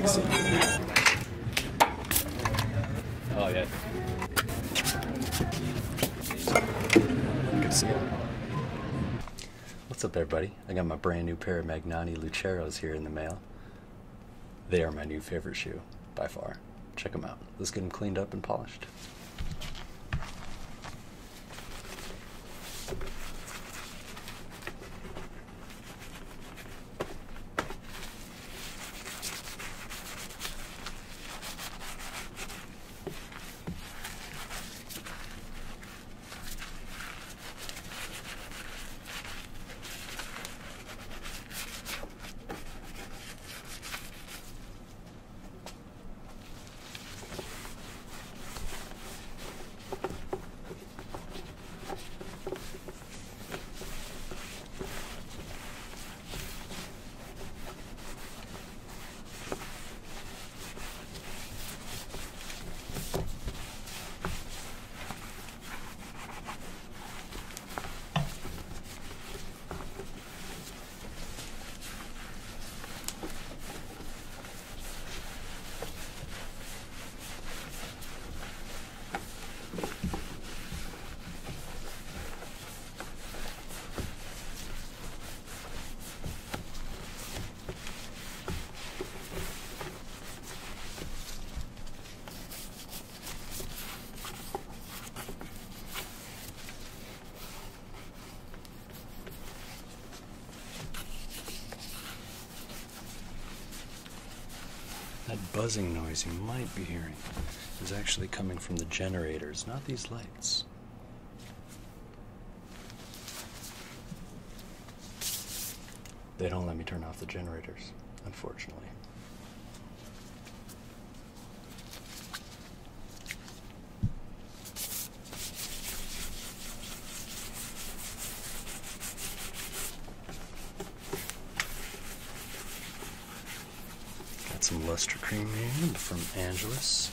see you. Oh, yeah. Good to see you. What's up, everybody? I got my brand new pair of Magnanni Luceros here in the mail. They are my new favorite shoe, by far. Check them out. Let's get them cleaned up and polished. That buzzing noise you might be hearing is actually coming from the generators, not these lights. They don't let me turn off the generators, unfortunately. Some luster cream here from Angelus.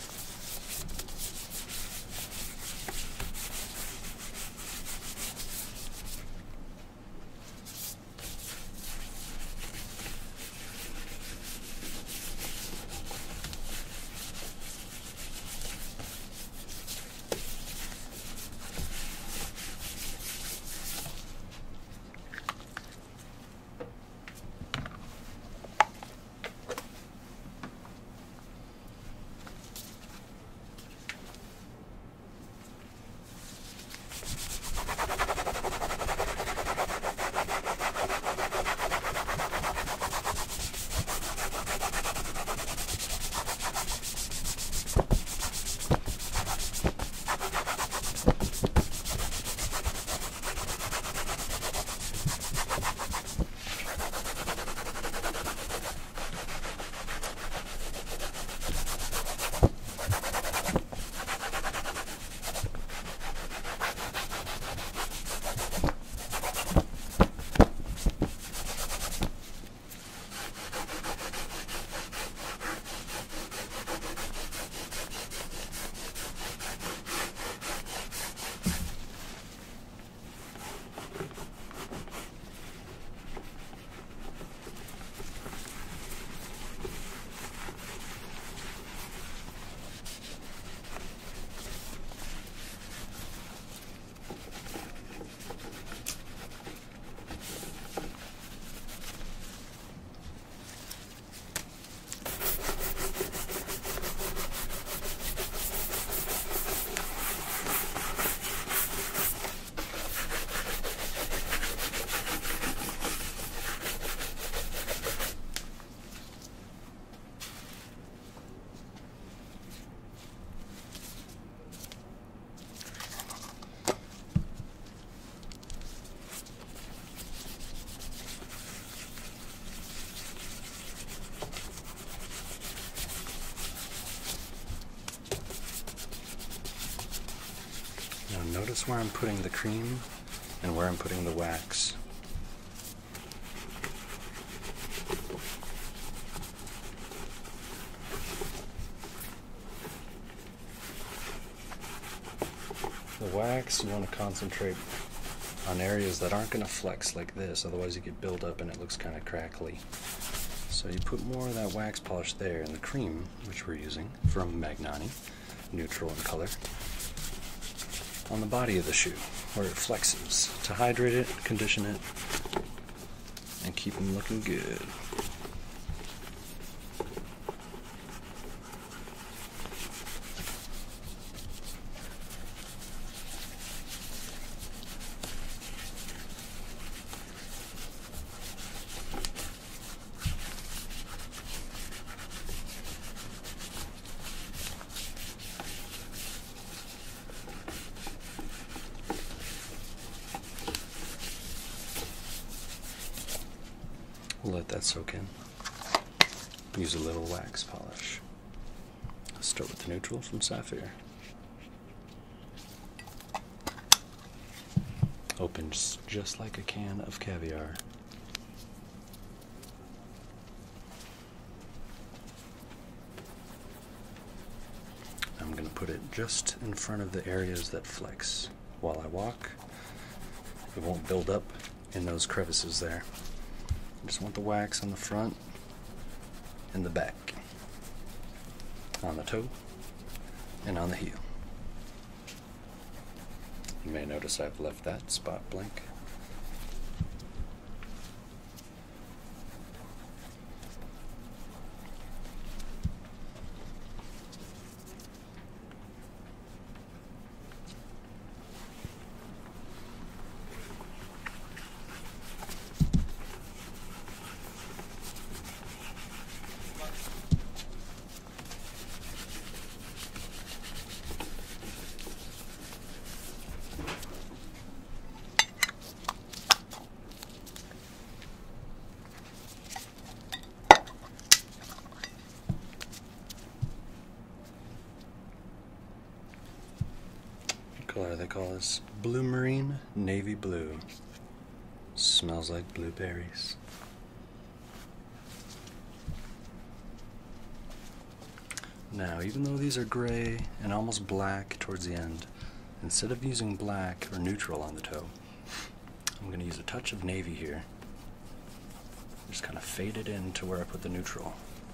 Now notice where I'm putting the cream and where I'm putting the wax. The wax, you want to concentrate on areas that aren't going to flex like this, otherwise you get buildup and it looks kind of crackly. So you put more of that wax polish there in the cream, which we're using from Magnanni, neutral in color, on the body of the shoe where it flexes to hydrate it, condition it, and keep them looking good. We'll let that soak in. Use a little wax polish. Let's start with the neutral from Sapphire. Opens just like a can of caviar. I'm going to put it just in front of the areas that flex. While I walk, it won't build up in those crevices there. I just want the wax on the front and the back, on the toe and on the heel. You may notice I've left that spot blank. Color they call this blue marine navy blue. Smells like blueberries. Now, even though these are gray and almost black towards the end, instead of using black or neutral on the toe, I'm going to use a touch of navy here. Just kind of fade it in to where I put the neutral.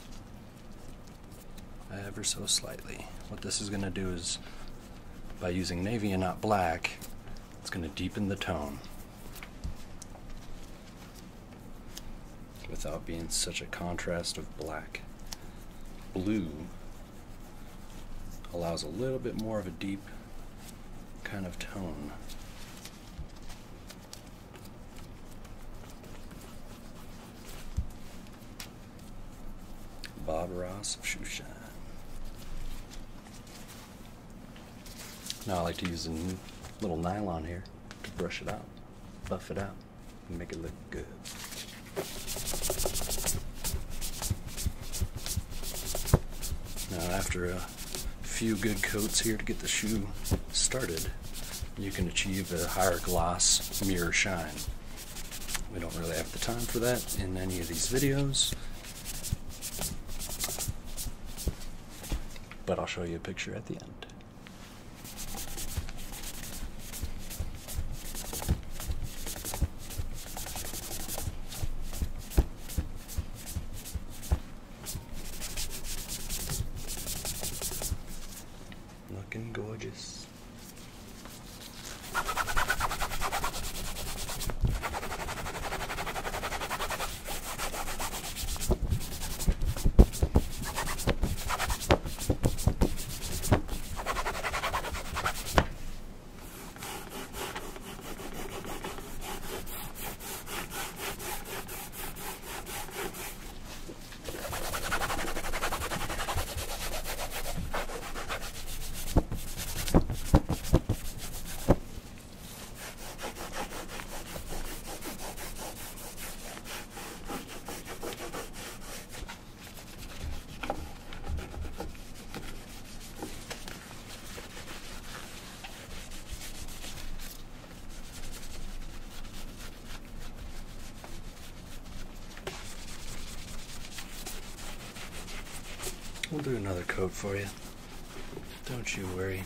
Ever so slightly. What this is going to do is, by using navy and not black, it's going to deepen the tone without being such a contrast of black. Blue allows a little bit more of a deep kind of tone. Bob Ross of Shoe Shine. Now I like to use a little nylon here to brush it out, buff it out, and make it look good. Now after a few good coats here to get the shoe started, you can achieve a higher gloss mirror shine. We don't really have the time for that in any of these videos, but I'll show you a picture at the end. Looking gorgeous. We'll do another coat for you. Don't you worry.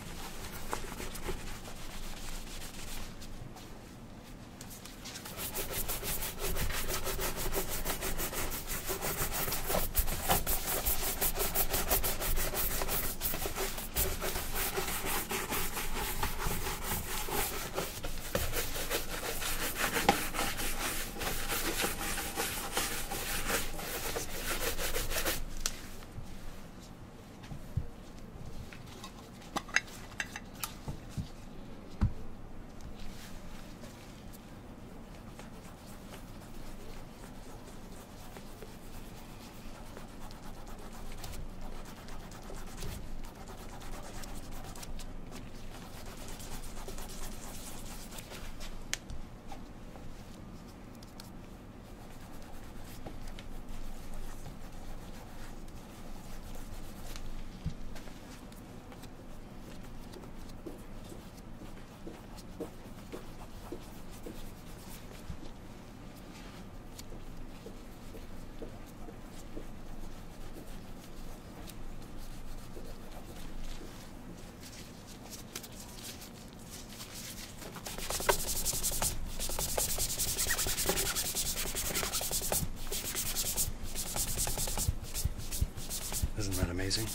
amazing.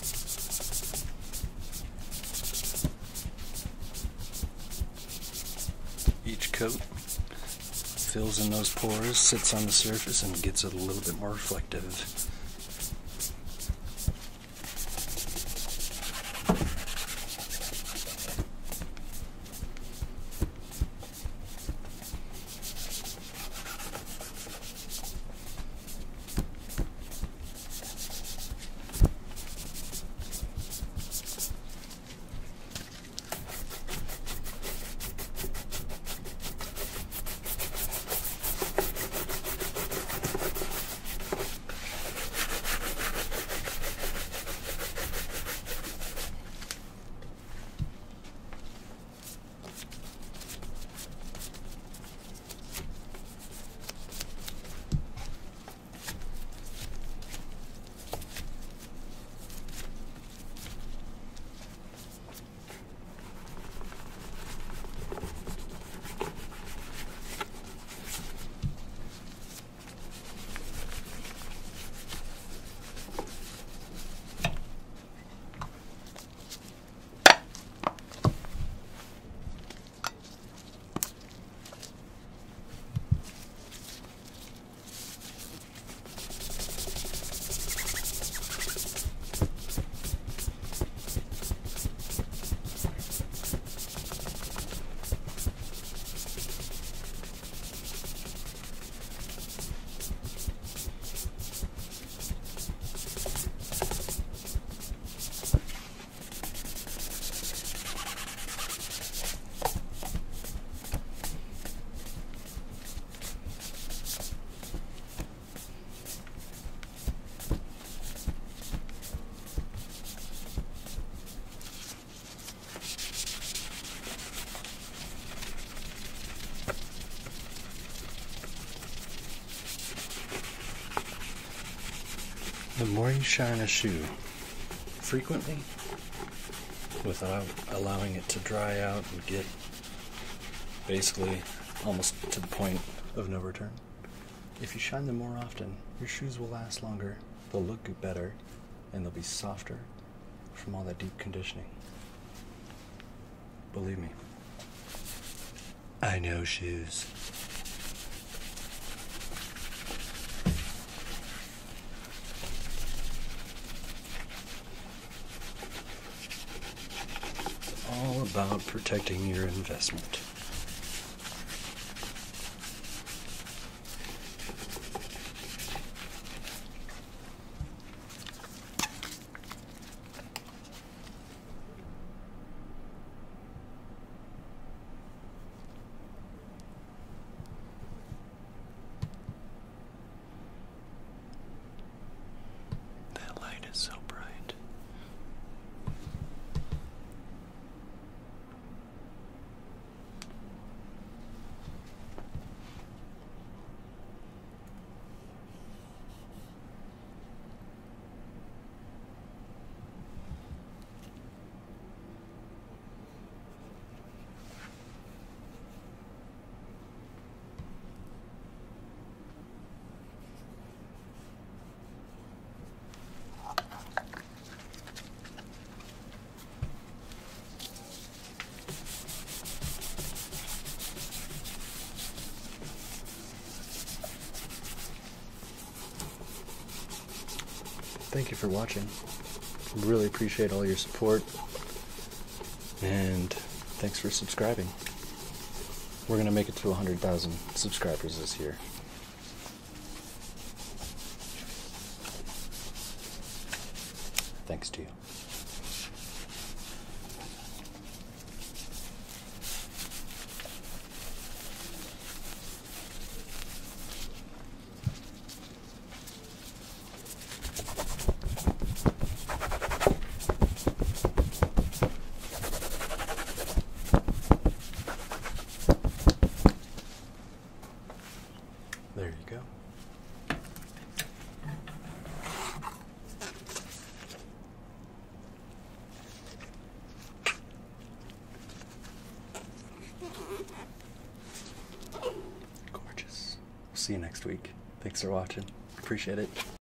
Each coat fills in those pores, sits on the surface, and gets a little bit more reflective. The more you shine a shoe frequently, without allowing it to dry out and get basically almost to the point of no return, if you shine them more often, your shoes will last longer, they'll look better, and they'll be softer from all that deep conditioning. Believe me, I know shoes. All about protecting your investment. That light is so bright. Thank you for watching. Really appreciate all your support. And thanks for subscribing. We're going to make it to 100,000 subscribers this year. Thanks to you. There you go. Gorgeous. See you next week. Thanks for watching. Appreciate it.